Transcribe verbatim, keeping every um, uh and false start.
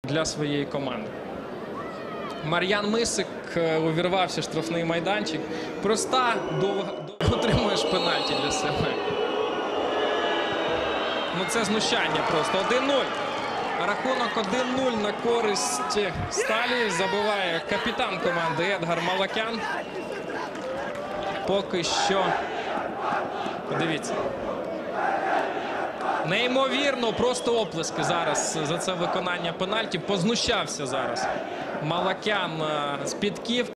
для своєї команди. Мар'ян Мисик увірвався в штрафний майданчик. Проста, довго отримуєш пенальті для себе. Ну це знущання просто. один нуль. Рахунок один нуль на користь Сталі. Забиває капітан команди Едгар Малакян. Поки що, подивіться. Неймовірно, просто оплески зараз за це виконання пенальті. Познущався зараз Малакян з підків.